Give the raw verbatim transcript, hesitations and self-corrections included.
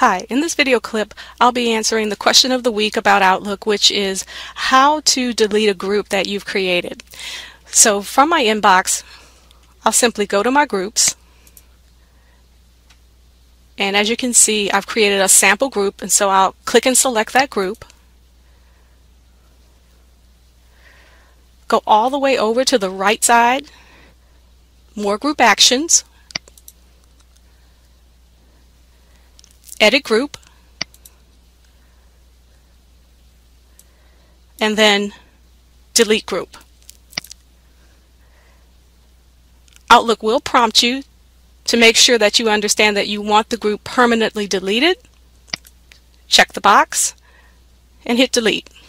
Hi, in this video clip I'll be answering the question of the week about Outlook, which is how to delete a group that you've created. So from my inbox I'll simply go to my groups, and as you can see I've created a sample group, and so I'll click and select that group, go all the way over to the right side, more group actions, edit group, and then delete group. Outlook will prompt you to make sure that you understand that you want the group permanently deleted. Check the box and hit delete.